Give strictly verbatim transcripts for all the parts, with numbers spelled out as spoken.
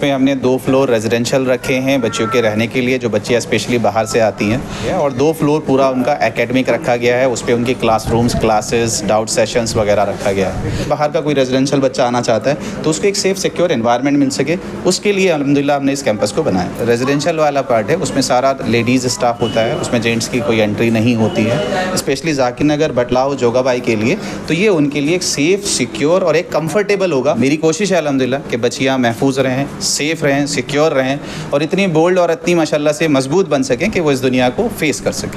इसमें हमने दो फ्लोर रेजिडेंशियल रखे हैं बच्चों के रहने के लिए, जो बच्चे स्पेशली बाहर से आती हैं, और दो फ्लोर पूरा उनका एकेडमिक रखा गया है। उस पर उनकी क्लासरूम्स, क्लासेस, डाउट सेशंस वगैरह रखा गया है। बाहर का कोई रेजिडेंशियल बच्चा आना चाहता है तो उसको एक सेफ सिक्योर एनवायरनमेंट मिल सके, उसके लिए अल्हम्दुलिल्लाह हमने इस कैंपस को बनाया। रेजिडेंशियल वाला पार्ट है, उसमें सारा लेडीज़ स्टाफ होता है, उसमें जेंट्स की कोई एंट्री नहीं होती है। स्पेशली जाकिर नगर, बटलाव, जोगाबाई के लिए तो ये उनके लिए एक सेफ, सिक्योर और एक कंफर्टेबल होगा। मेरी कोशिश है अल्हम्दुलिल्लाह कि बच्चियाँ महफूज रहें, सेफ़ रहें, सिक्योर रहें और इतनी बोल्ड और इतनी माशाल्लाह से मजबूत बन सकें कि वो इस दुनिया को फेस कर सकें।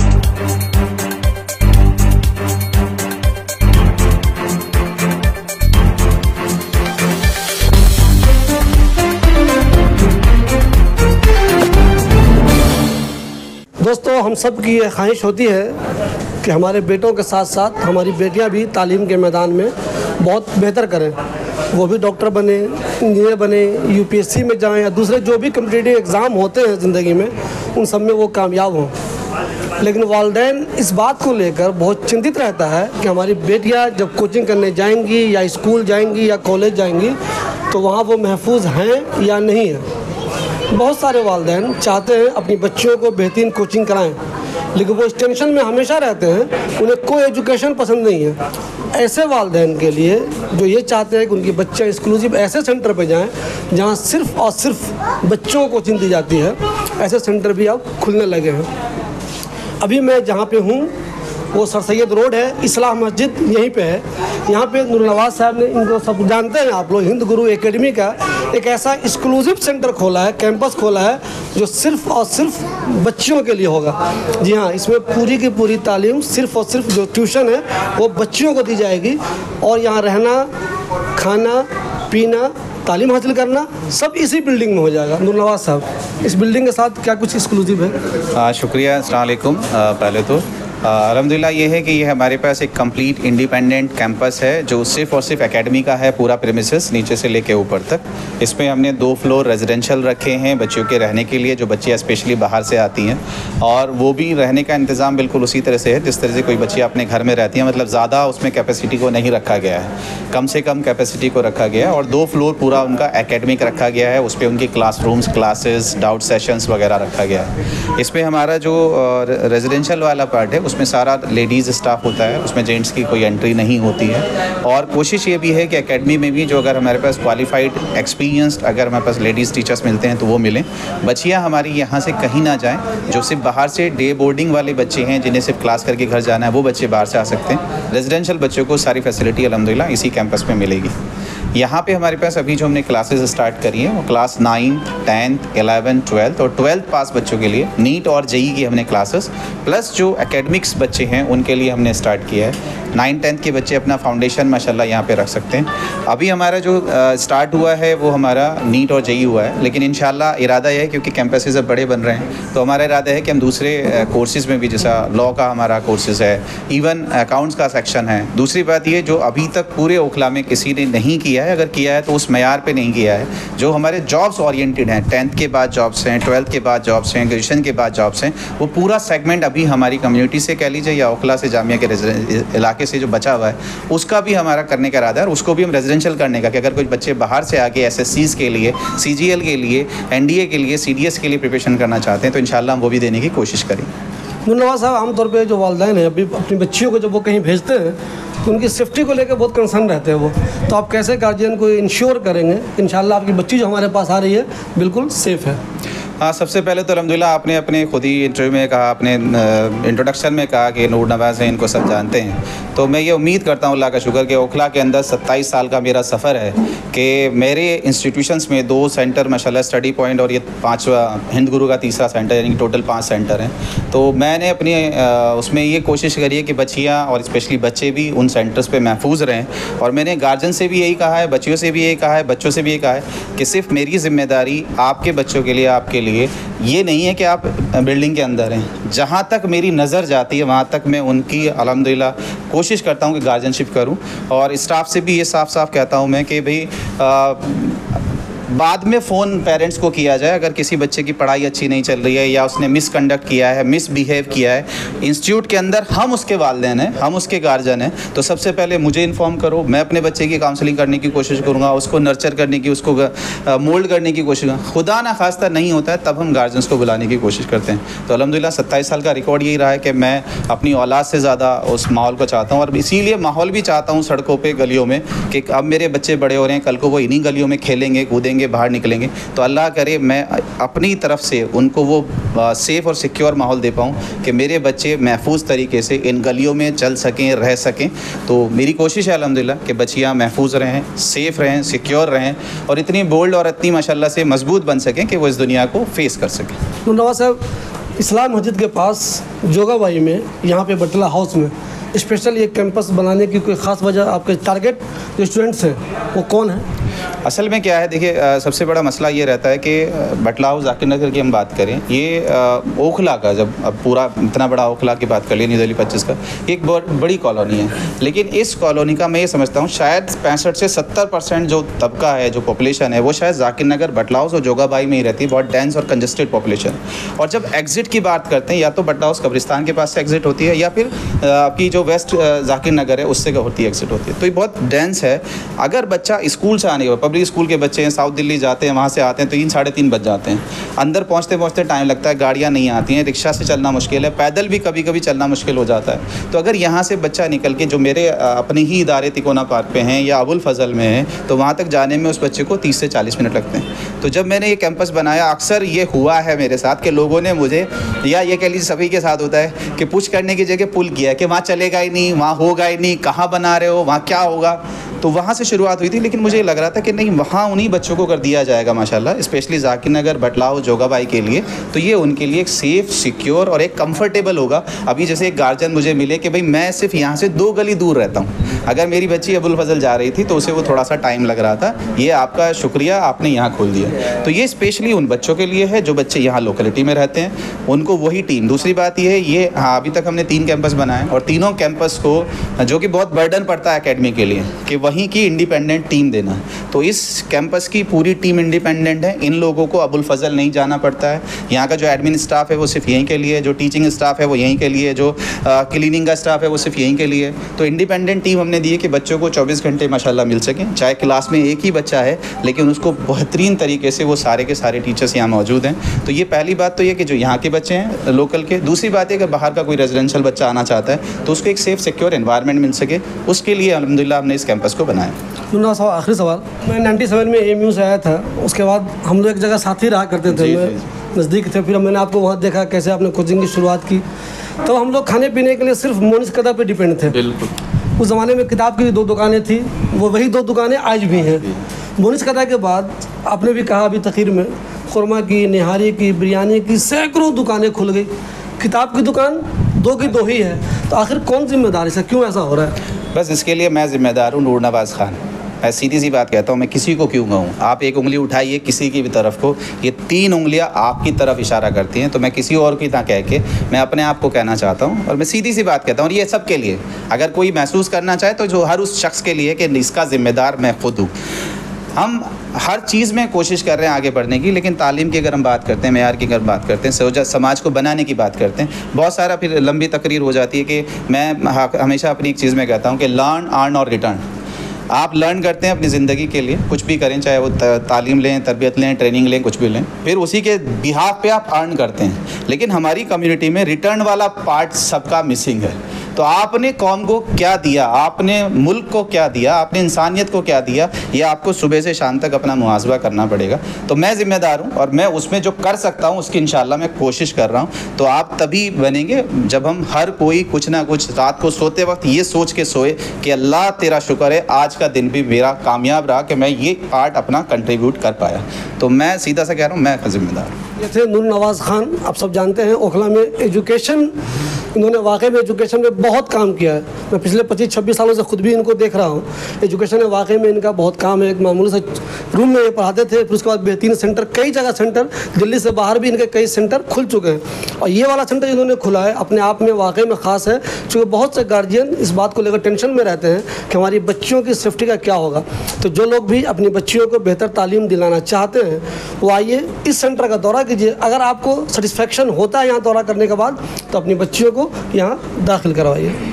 दोस्तों, हम सब की ये ख्वाहिश होती है कि हमारे बेटों के साथ साथ हमारी बेटियां भी तालीम के मैदान में बहुत बेहतर करें, वो भी डॉक्टर बने, इंजीनियर बने, यूपीएससी में जाएं या दूसरे जो भी कम्पिटिटिव एग्ज़ाम होते हैं ज़िंदगी में, उन सब में वो कामयाब हों। लेकिन वालिदैन इस बात को लेकर बहुत चिंतित रहता है कि हमारी बेटियां जब कोचिंग करने जाएंगी या स्कूल जाएंगी या कॉलेज जाएंगी तो वहाँ वो महफूज हैं या नहीं हैं। बहुत सारे वालिदैन चाहते हैं अपनी बच्चियों को बेहतरीन कोचिंग कराएं, लेकिन वो इस टेंशन में हमेशा रहते हैं, उन्हें कोई एजुकेशन पसंद नहीं है। ऐसे वालिदैन के लिए जो ये चाहते हैं कि उनकी बच्चे एक्सक्लूसिव ऐसे सेंटर पे जाएं जहां सिर्फ़ और सिर्फ बच्चों को कोचिंग दी जाती है, ऐसे सेंटर भी अब खुलने लगे हैं। अभी मैं जहाँ पे हूँ वो सर सैयद रोड है, इस्लाह मस्जिद यहीं पे है। यहाँ पे नूर नवाज़ साहब ने, इनको सब जानते हैं आप लोग, हिंद गुरु एकेडमी का एक ऐसा एक्सक्लूसिव सेंटर खोला है, कैंपस खोला है जो सिर्फ़ और सिर्फ बच्चियों के लिए होगा। जी हाँ, इसमें पूरी की पूरी तालीम सिर्फ़ और सिर्फ जो ट्यूशन है वो बच्चियों को दी जाएगी और यहाँ रहना, खाना, पीना, तालीम हासिल करना सब इसी बिल्डिंग में हो जाएगा। नूर नवाज़ साहब, इस बिल्डिंग के साथ क्या कुछ एक्सक्लूसिव है? शुक्रिया, अस्सलाम वालेकुम। पहले तो अल्हम्दुलिल्लाह ये है कि ये हमारे पास एक कंप्लीट इंडिपेंडेंट कैंपस है जो सिर्फ और सिर्फ एकेडमी का है, पूरा प्रीमिसेस नीचे से लेके ऊपर तक। इसमें हमने दो फ्लोर रेजिडेंशियल रखे हैं बच्चों के रहने के लिए, जो बच्चे स्पेशली बाहर से आती हैं, और वो भी रहने का इंतज़ाम बिल्कुल उसी तरह से है जिस तरह से कोई बच्ची अपने घर में रहती है। मतलब ज़्यादा उसमें कैपेसिटी को नहीं रखा गया है, कम से कम कैपेसिटी को रखा गया है। और दो फ्लोर पूरा उनका एकेडमिक रखा गया है, उस पर उनकी क्लासरूम्स, क्लासेस, डाउट सेशंस वगैरह रखा गया है। इसमें हमारा जो रेजिडेंशियल वाला पार्ट है उसमें सारा लेडीज़ स्टाफ होता है, उसमें जेंट्स की कोई एंट्री नहीं होती है। और कोशिश ये भी है कि एकेडमी में भी जो अगर हमारे पास क्वालिफाइड, एक्सपीरियंस्ड अगर हमारे पास लेडीज़ टीचर्स मिलते हैं तो वो मिलें। बच्चियाँ हमारी यहाँ से कहीं ना जाएँ, जो सिर्फ बाहर से डे बोर्डिंग वाले बच्चे हैं जिन्हें सिर्फ क्लास करके घर जाना है, वो बच्चे बाहर से आ सकते हैं। रेजिडेंशियल बच्चों को सारी फैसिलिटी अल्हम्दुलिल्लाह इसी कैंपस में मिलेगी। यहाँ पे हमारे पास अभी जो हमने क्लासेस स्टार्ट करी हैं वो class nine, tenth, eleven, twelfth और ट्वेल्थ पास बच्चों के लिए नीट और जेई की हमने क्लासेस, प्लस जो एकेडमिक्स बच्चे हैं उनके लिए हमने स्टार्ट किया है। नाइन टेंथ के बच्चे अपना फाउंडेशन माशाल्लाह यहाँ पे रख सकते हैं। अभी हमारा जो स्टार्ट हुआ है वो हमारा नीट और जेई हुआ है, लेकिन इंशाल्लाह इरादा है क्योंकि कैंपसेस अब बड़े बन रहे हैं तो हमारा इरादा है कि हम दूसरे कोर्सेज़ में भी, जैसा लॉ का हमारा कोर्सेज़ है, इवन अकाउंट्स का सेक्शन है। दूसरी बात ये, जो अभी तक पूरे ओखला में किसी ने नहीं किया है, अगर किया है तो उस मैयार पे नहीं किया है, जो हमारे जॉब्स ओरिएंटेड हैं, टेंथ के बाद जॉब्स हैं, ट्वेल्थ के बाद जॉब्स हैं, ग्रेजुएशन के बाद जॉब्स हैं, वो पूरा सेगमेंट अभी हमारी कम्युनिटी से कह लीजिए या ओखला से जामिया के इलाके से जो बचा हुआ है उसका भी हमारा करने का इरादा है। और उसको भी हम रेजिडेंशियल करने का, कि अगर कुछ बच्चे बाहर से आके एसएससीज के लिए, सीजीएल के लिए, एनडीए के लिए, सीडीएस के लिए प्रिपरेशन करना चाहते हैं तो इंशाल्लाह हम वो भी देने की कोशिश करेंगे। नूर नवाज़ साहब, आमतौर पे जो वालिदैन हैं अभी अपनी बच्चियों को जब वो कहीं भेजते हैं तो उनकी सेफ्टी को लेकर बहुत कंसर्न रहते हैं वो, तो आप कैसे गार्जियन को इंश्योर करेंगे इंशाल्लाह आपकी बच्ची जो हमारे पास आ रही है बिल्कुल सेफ़ है? हाँ, सबसे पहले तो अल्हम्दुलिल्लाह आपने अपने खुद ही इंटरव्यू में कहा, अपने इंट्रोडक्शन में कहा कि नूर नवाज़ हैं, इनको सब जानते हैं। तो मैं ये उम्मीद करता हूँ अल्लाह का शुक्र कि ओखला के अंदर सत्ताईस साल का मेरा सफ़र है कि मेरे इंस्टीट्यूशंस में दो सेंटर माशाल्लाह स्टडी पॉइंट और ये पांचवा हिंद गुरु का तीसरा सेंटर, यानी कि टोटल पाँच सेंटर हैं। तो मैंने अपनी उसमें ये कोशिश करी है कि बच्चियाँ और स्पेशली बच्चे भी उन सेंटर्स पर महफूज रहें। और मैंने गार्जियन से भी यही कहा है, बच्चियों से भी यही कहा है, बच्चों से भी यही कहा है कि सिर्फ मेरी ज़िम्मेदारी आपके बच्चों के लिए, आपके लिए ये नहीं है कि आप बिल्डिंग के अंदर हैं। जहाँ तक मेरी नज़र जाती है वहाँ तक मैं उनकी अल्हम्दुलिल्लाह कोशिश करता हूँ कि गार्जियनशिप करूँ। और स्टाफ से भी ये साफ साफ कहता हूँ मैं कि भाई बाद में फ़ोन पेरेंट्स को किया जाए अगर किसी बच्चे की पढ़ाई अच्छी नहीं चल रही है या उसने मिसकंडक्ट किया है, मिसबिहेव किया है। इंस्टीट्यूट के अंदर हम उसके वालिदैन हैं, हम उसके गार्जियन हैं, तो सबसे पहले मुझे इन्फॉर्म करो, मैं अपने बच्चे की काउंसलिंग करने की कोशिश करूँगा, उसको नर्चर करने की, उसको मोल्ड करने की कोशिश। खुदा ना खास्ता नहीं होता है तब हम गार्जियंस को बुलाने की कोशिश करते हैं। तो अल्हम्दुलिल्लाह सत्ताईस साल का रिकॉर्ड यही रहा है कि मैं अपनी औलाद से ज़्यादा उस माहौल को चाहता हूँ और इसीलिए माहौल भी चाहता हूँ सड़कों पे, गलियों में, कि अब मेरे बच्चे बड़े हो रहे हैं, कल को वो इन्हीं गलियों में खेलेंगे, कूदेंगे, बाहर निकलेंगे। तो अल्लाह करे मैं अपनी तरफ से उनको वो सेफ़ और सिक्योर माहौल दे पाऊँ कि मेरे बच्चे महफूज तरीके से इन गलियों में चल सकें, रह सकें। तो मेरी कोशिश है अल्हम्दुलिल्लाह कि बच्चियाँ महफूज रहें, सेफ़ रहें, सिक्योर रहें और इतनी बोल्ड और इतनी माशाल्लाह से मजबूत बन सकें कि वो इस दुनिया को फेस कर सकें। तो नवाज साहब, इस्लाम मस्जिद के पास जोगाबाई में, यहाँ पे बटला हाउस में स्पेशल एक कैंपस बनाने की कोई ख़ास वजह, आपके टारगेट जो स्टूडेंट्स हैं वो कौन है? असल में क्या है, देखिए सबसे बड़ा मसला ये रहता है कि बटला हाउस जाकिर नगर की हम बात करें, ये ओखला का, जब अब पूरा इतना बड़ा ओखला की बात कर लिए, न्यू दिल्ली पच्चीस का, एक बहुत बड़ी कॉलोनी है। लेकिन इस कॉलोनी का मैं ये समझता हूँ शायद पैंसठ से सत्तर परसेंट जो तबका है, जो पॉपुलेशन है, वो शायद जाकिर नगर, बटला हाउस और जोगाबाई में ही रहती है। बहुत डेंस और कंजस्टेड पॉपुलेशन। और जब एग्ज़िट की बात करते हैं, या तो बटला हाउस कब्रिस्तान के पास से एग्ज़िट होती है या फिर आपकी जो वेस्ट जाकिर नगर है उससे होती है, एग्ज़िट होती है। तो ये बहुत डेंस है। अगर बच्चा स्कूल से आने के बाद, पब्लिक स्कूल के बच्चे हैं, साउथ दिल्ली जाते हैं, वहाँ से आते हैं तो तीन साढ़े तीन बज जाते हैं, अंदर पहुँचते पहुँचते टाइम लगता है, गाड़ियाँ नहीं आती हैं, रिक्शा से चलना मुश्किल है, पैदल भी कभी कभी चलना मुश्किल हो जाता है। तो अगर यहाँ से बच्चा निकल के जो मेरे अपने ही इदारे तिकोना पार्क पे हैं या अबुल फजल में हैं, तो वहाँ तक जाने में उस बच्चे को तीस से चालीस मिनट लगते हैं। तो जब मैंने ये कैंपस बनाया, अक्सर ये हुआ है मेरे साथ कि लोगों ने मुझे, या ये कह लीजिए सभी के साथ होता है, कि पुश करने की जगह पुल किया कि वहाँ चलेगा ही नहीं, वहाँ होगा ही नहीं, कहाँ बना रहे हो, वहाँ क्या होगा। तो वहाँ से शुरुआत हुई थी, लेकिन मुझे लग रहा था कि नहीं, वहाँ उन्हीं बच्चों को कर दिया जाएगा माशाल्लाह, स्पेशली जाकिर नगर, बटला हाउस, जोगाबाई के लिए। तो ये उनके लिए एक सेफ़, सिक्योर और एक कंफर्टेबल होगा। अभी जैसे एक गार्जियन मुझे मिले कि भाई मैं सिर्फ यहाँ से दो गली दूर रहता हूँ, अगर मेरी बच्ची अबुल फजल जा रही थी तो उसे वो थोड़ा सा टाइम लग रहा था, ये आपका शुक्रिया, आपने यहाँ खोल दिया। तो ये स्पेशली उन बच्चों के लिए है जो बच्चे यहाँ लोकेलिटी में रहते हैं, उनको वही टीम। दूसरी बात ये है, ये हाँ अभी तक हमने तीन कैंपस बनाए और तीनों कैंपस को, जो कि बहुत बर्डन पड़ता है एकेडमी के लिए, कि वहीं की इंडिपेंडेंट टीम देना। तो इस कैंपस की पूरी टीम इंडिपेंडेंट है, इन लोगों को अबुल फजल नहीं जाना पड़ता है। यहाँ का जो एडमिन स्टाफ है वो सिर्फ यहीं के लिए, जो टीचिंग स्टाफ है वो यहीं के लिए, जो क्लीनिंग का स्टाफ है वो सिर्फ यहीं के लिए। तो इंडिपेंडेंट टीम हमने दी है कि बच्चों को चौबीस घंटे माशाल्लाह मिल सकें, चाहे क्लास में एक ही बच्चा है लेकिन उसको बेहतरीन तरीके से वो सारे के सारे टीचर्स यहाँ मौजूद हैं। तो ये पहली बात तो ये कि जो यहाँ के बच्चे हैं लोकल के। दूसरी बात है कि बाहर का कोई रेजिडेंशियल बच्चा आना चाहता है तो उसको एक सेफ़ सिक्योर एनवायरनमेंट मिल सके, उसके लिए अल्हम्दुलिल्लाह हमने इस कैंपस को बनाया। दूसरा सवाल, आखिरी सवाल, मैं नाइन्टी सेवन में एम यू से आया था, उसके बाद हम लोग एक जगह साथ ही रहा करते थे, मैं नज़दीक थे, फिर मैंने आपको वहाँ देखा कैसे आपने कोचिंग की शुरुआत की। तो हम लोग खाने पीने के लिए सिर्फ मोनिस कदा पे डिपेंड थे। बिल्कुल। उस ज़माने में किताब की दो दुकानें थी, वो वही दो दुकानें आज भी हैं। मोनिस कदा के बाद आपने भी कहा अभी तखीर में, खुरमा की, निहारी की, बिरयानी की सैकड़ों दुकानें खुल गई, किताब की दुकान दो की दो ही है। तो आखिर कौन जिम्मेदार है, क्यों ऐसा हो रहा है? बस इसके लिए मैं ज़िम्मेदार हूँ, नूर नवाज़ खान। मैं सीधी सी बात कहता हूँ, मैं किसी को क्यों कहूँ। आप एक उंगली उठाइए किसी की भी तरफ को, ये तीन उंगलियाँ आपकी तरफ इशारा करती हैं। तो मैं किसी और की ना कह के मैं अपने आप को कहना चाहता हूँ, और मैं सीधी सी बात कहता हूँ, और ये सब के लिए, अगर कोई महसूस करना चाहे तो जो हर उस शख्स के लिए कि इसका ज़िम्मेदार मैं खुद हूँ। हम हर चीज़ में कोशिश कर रहे हैं आगे बढ़ने की, लेकिन तालीम की अगर हम बात करते हैं, मेयार की अगर बात करते हैं, सोचा समाज को बनाने की बात करते हैं, बहुत सारा फिर लंबी तकरीर हो जाती है कि मैं हमेशा अपनी एक चीज़ में कहता हूँ कि लर्न, अर्न और रिटर्न। आप लर्न करते हैं अपनी ज़िंदगी के लिए, कुछ भी करें, चाहे वो तालीम लें, तरबियत लें, ट्रेनिंग लें, कुछ भी लें, फिर उसी के बिहाफ पे आप अर्न करते हैं। लेकिन हमारी कम्युनिटी में रिटर्न वाला पार्ट सबका मिसिंग है। तो आपने कौम को क्या दिया, आपने मुल्क को क्या दिया, आपने इंसानियत को क्या दिया, ये आपको सुबह से शाम तक अपना मुहासबा करना पड़ेगा। तो मैं ज़िम्मेदार हूँ और मैं उसमें जो कर सकता हूँ उसकी इंशाल्लाह मैं कोशिश कर रहा हूँ। तो आप तभी बनेंगे जब हम हर कोई कुछ ना कुछ रात को सोते वक्त ये सोच के सोए कि अल्लाह तेरा शुक्र है आज का दिन भी मेरा कामयाब रहा कि मैं ये पार्ट अपना कंट्रीब्यूट कर पाया। तो मैं सीधा सा कह रहा हूँ, मैं ज़िम्मेदार हूँ। ये थे नूर नवाज़ खान। आप सब जानते हैं ओखला में एजुकेशन इन्होंने वाकई में एजुकेशन में बहुत काम किया है। मैं पिछले पच्चीस छब्बीस सालों से खुद भी इनको देख रहा हूँ। एजुकेशन में वाकई में इनका बहुत काम है। एक मामूली से रूम में ये पढ़ाते थे, फिर उसके बाद बेहतरीन सेंटर, कई जगह सेंटर, दिल्ली से बाहर भी इनके कई सेंटर खुल चुके हैं। और ये वाला सेंटर इन्होंने खुला है अपने आप में वाकई में ख़ास है, क्योंकि बहुत से गार्जियन इस बात को लेकर टेंशन में रहते हैं कि हमारी बच्चियों की सेफ्टी का क्या होगा। तो जो लोग भी अपनी बच्चियों को बेहतर तालीम दिलाना चाहते हैं वो आइए, इस सेंटर का दौरा कीजिए। अगर आपको सेटिस्फेक्शन होता है यहाँ दौरा करने के बाद तो अपनी बच्चियों को यहाँ दाखिल करवाइए।